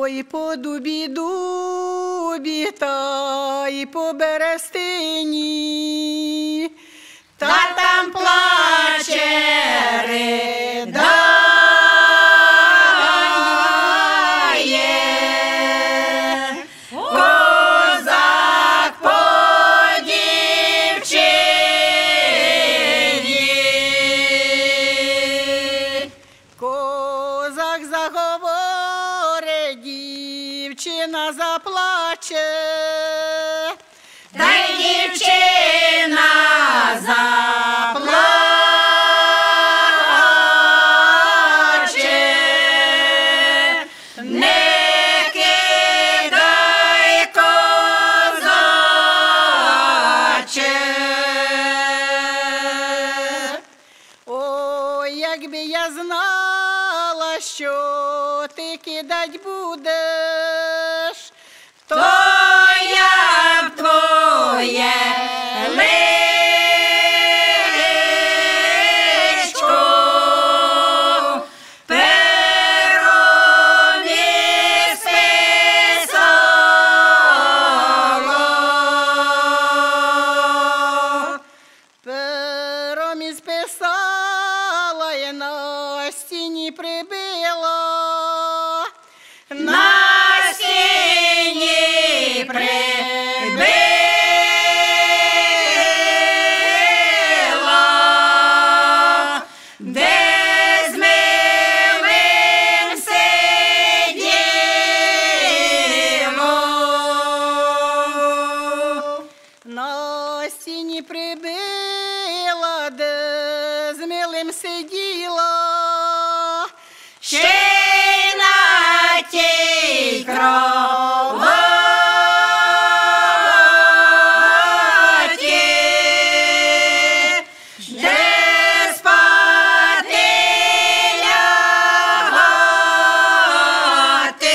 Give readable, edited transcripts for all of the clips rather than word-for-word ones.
Ой, по дубі, та й по берестині, та там плаче, ридає козак по дівчині. Козак заговорить, дівчина заплаче, та й дівчина заплаче, не кидай, козаче. ой, якби я знала, що ти кидать будеш, То я б твоє личко пером ісписала. пером ісписала і на стіні прибила. На стіні прибила, де з милим сиділо. На стіні прибила, де з милим сиділа. Ще й на тій кроваті де спати лягати.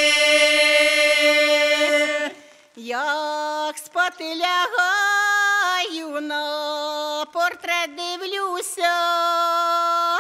Як спати лягаю, на портрет дивлюся,